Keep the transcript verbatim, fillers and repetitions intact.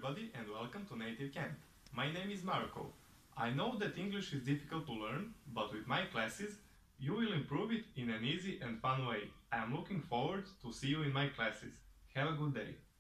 everybody and welcome to Native Camp. My name is Marco. I know that English is difficult to learn, but with my classes, you will improve it in an easy and fun way. I am looking forward to see you in my classes. Have a good day.